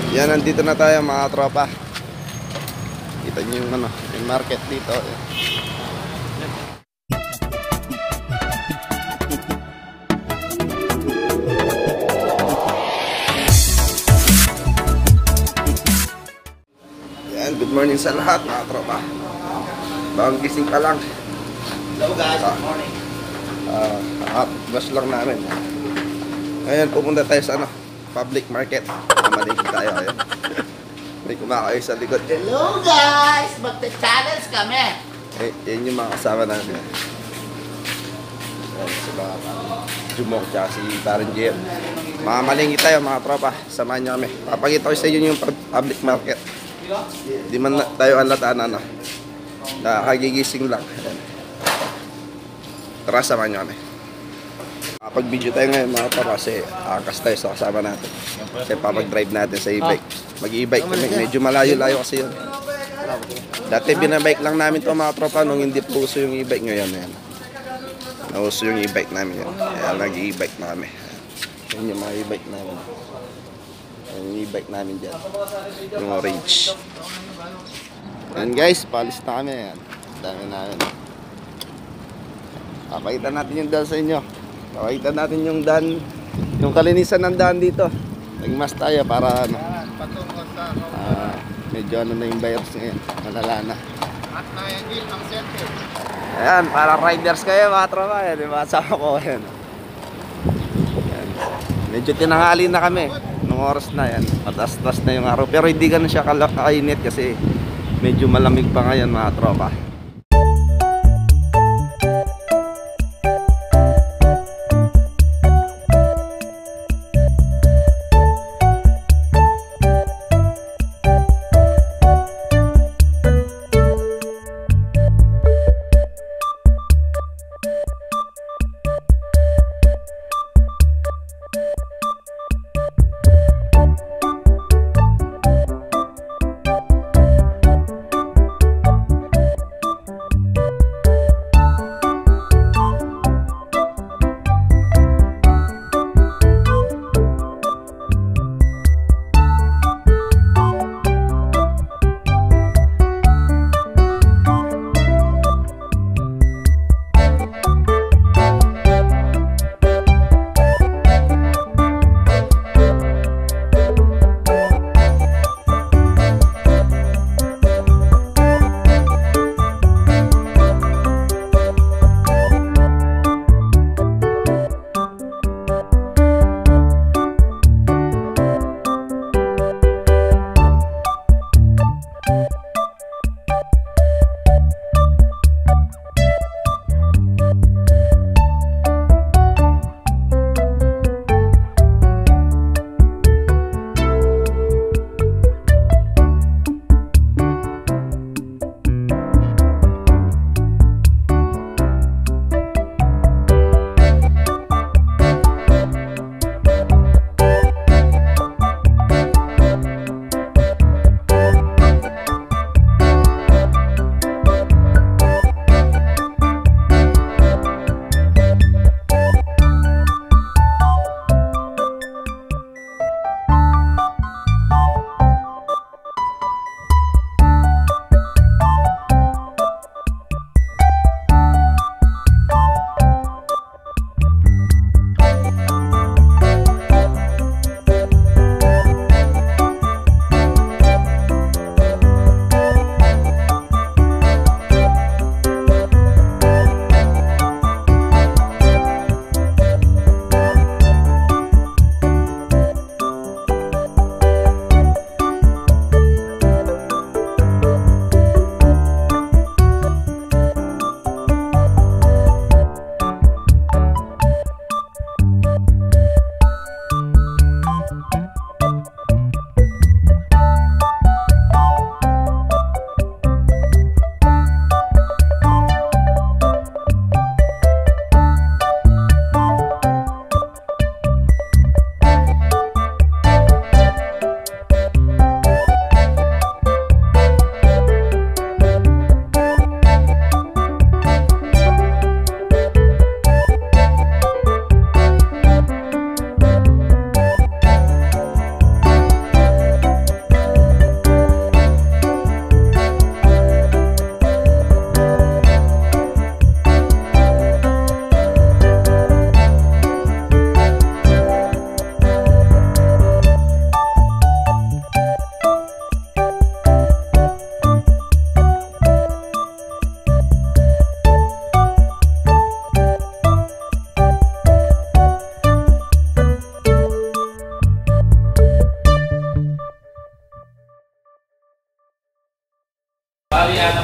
Yan, nandito na tayo mga tropa. Kita nyo yung yung market dito. Yan, good morning sa lahat mga tropa. Bagong gising pa lang. Hello guys, good morning. Bus lang namin. Ngayon, pupunta tayo sa public market. Mamalingki tayo. Ayan. May kumakain sa likod. Hello guys! Magta-challenge kami! Yan yung mga kasama namin. Ayan, sila Jumok tsaka si Baron JM. Mamamalingki tayo mga tropa. Samahan nyo kami. Papakita ko sa inyo yung public market. Di man tayo alataan nakagigising lang. Ayan. Tara, samahan nyo kami. Pag-video tayo ngayon mga tropa kasi akas tayo sa kasama natin. Kasi papag-drive natin sa e-bike. Mag-e-bike kami. Medyo malayo-layo kasi yun. Dati binabike lang namin to mga tropa nung hindi puso yung e-bike ngayon. Ayan. Nauso yung e-bike namin yan. Kaya nag-e-bike na kami. Yan yung mga e-bike namin. Yan yung e-bike namin dyan. Yung orange. Yan guys, palis na kami. Yan. Dami namin. Papakita natin yung daan sa inyo. Papakita natin yung daan, yung kalinisan ng daan dito. Nagmas tayo para medyo na yung virus ngayon. Malala na. At nayagil ang center. Ayan, para riders kayo mga tropa. Yan, yung mga sama ko. Ayan. Ayan. Medyo tinanghali na kami. Nung oras na yan. Matas-tas na yung araw. Pero hindi ganun siya kainit kasi medyo malamig pa ngayon mga tropa.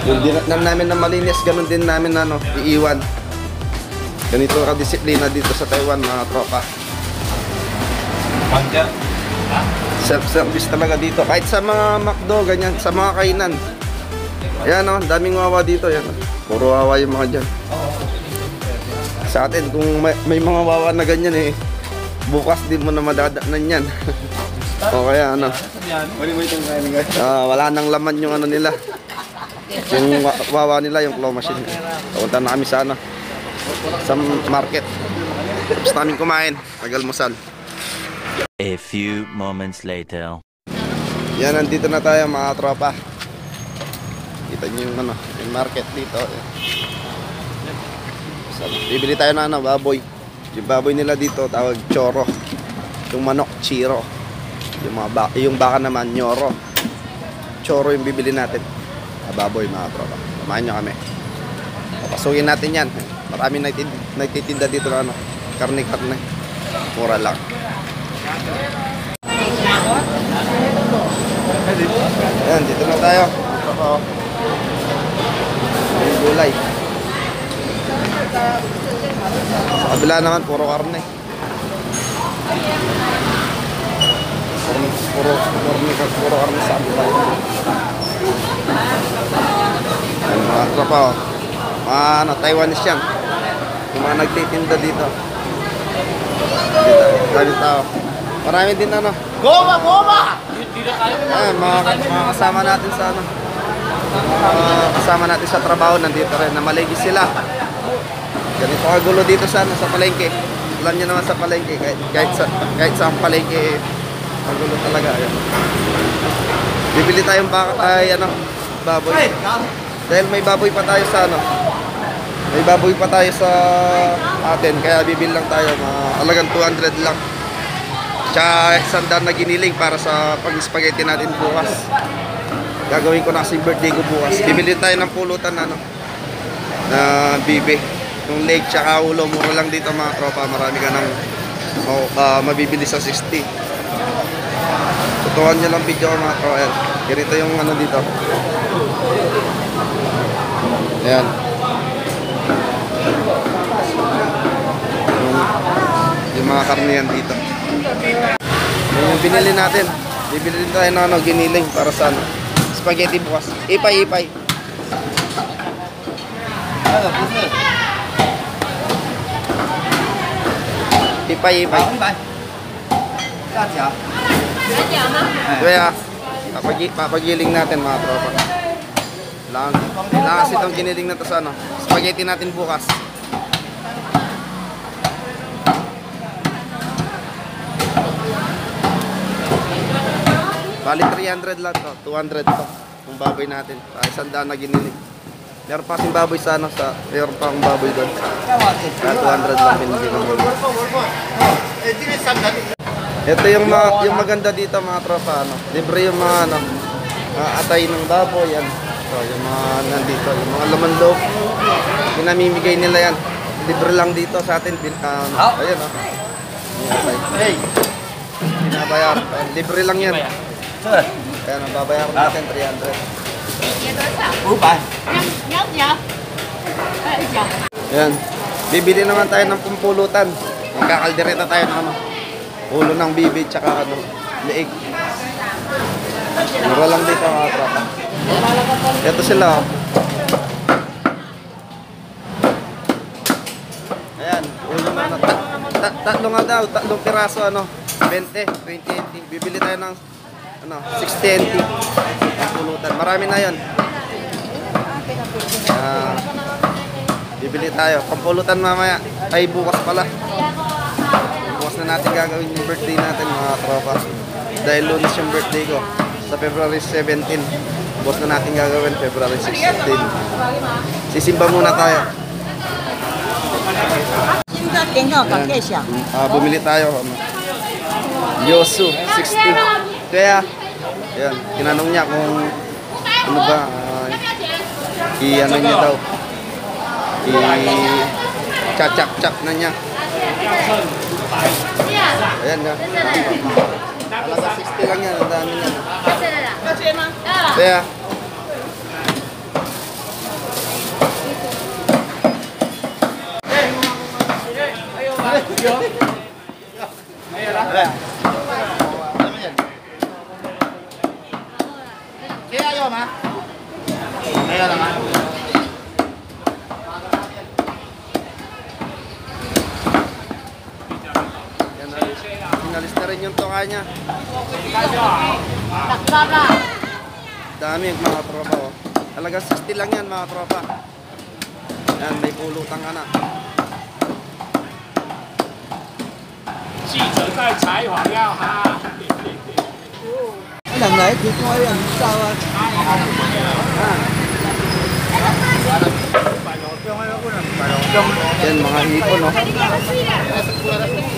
Yung dinatnan namin na malinis, ganun din namin iiwan. Ganito ka-disiplina dito sa Taiwan, mga tropa. Self-service talaga dito. Kahit sa mga McDo, ganyan, sa mga kainan. Ayan o, daming wawa dito. Yan. Puro wawa yung mga dyan. Sa atin, kung may mga wawa na ganyan bukas din mo na madadaanan yan. O kaya wala nang laman yung nila. Yung wawa nila, yung claw machine. Punta na kami sa sa market. Tapos namin kumain, tagalmusal. A few moments later. Yan, nandito na tayo mga tropa. Kita nyo yung yung market dito. So, bibili tayo na baboy. Yung baboy nila dito tawag choro. Yung manok chiro. Yung baka naman nyoro. Choro yung bibili natin. Baboy mga tropa. Samahan nyo kami. Papasukin natin yan. Marami nagtitinda dito na karne-karne. Mura lang. Ayan, dito na tayo. Yung gulay. Sa kabila naman, puro karne. Puro karne sa kabila. Ayan, mga tropa. Taiwanese yan. Yung mga nagtitinda dito. Dami tao. Marami din Goma! Goma! Ayan, mga kasama natin sa kasama natin sa trabaho nandito rin, namalagi sila. Ganito kagulo dito sa palengke. Alam niyo naman sa palengke, kahit sa palengke magulo talaga. Ayan. Bibili tayong baboy. Dahil may baboy pa tayo sa may baboy pa tayo sa atin, kaya bibili lang tayo, alagang 200 lang. Tsaka sandaan na giniling para sa pag-spaghetti natin bukas. Gagawin ko na kasi birthday ko bukas. Bibili tayo ng pulutan na bibe. Yung leg tsaka ulo, mura lang dito mga tropa. Marami ka nang mabibili sa 60. Tutukan nyo lang video ko mga tropa. Ganito yung dito. Ayan. Yung mga karne yan dito. Yung binili natin. Bibili din tayo ng giniling para sa spaghetti bukas. Ipay. Ipay. Kaya papagiling natin mga tropa. Lang kasi itong giniling na to sa spaghetti natin bukas. Bali 300 lang to, 200 to. Yung baboy natin, isang daan na giniling. Meron pa kasing baboy sa meron pa akong baboy doon. Kaya 200 lang binili naman. Ito yung maganda dito mga tropa, libre yung mga atay ng baboy yan. So, yung mga nandito, yung mga laman loob, pinamimigay nila yan. Libre lang dito sa atin. Ayan Hey, binabayar. Libre lang yan. Kaya nababayaran natin 300. Ayan. Bibili naman tayo ng pumpulutan. Magkakaldereta tayo ng ulo ng bibi tsaka leeg. Mura lang dito mga tropa. Ito sila Ayan, ulo na tatlo nga daw, tatlong piraso 20, 20. Bibili tayo ng 620 ang pulutan. Marami na 'yon. Bibili tayo. Pampulutan mamaya. Ay, bukas pala. Bukas na natin gagawin yung birthday natin mga tropa. Dahil Lunes yung birthday ko. Sa February 17. Bukas na natin gagawin February 16. Sisimba muna tayo. Bumili tayo. Yosu 60. Kaya, yan, tinanong niya kung ano ba, niya daw, i-chak-chak na niya. Ayan nga. Alaga 60 lang yan, ang dami niya. Kaya, Kaya ayaw, ma? Ayaw lang, ma? Yan na. Pinalis na rin yung toka niya. Dami mga tropa oh. Talagang 60 lang yan mga tropa. Yan, may pulutan ka na. 记者在采访要哈。 Lần này thì coi làm sao Yan mga hipon oh.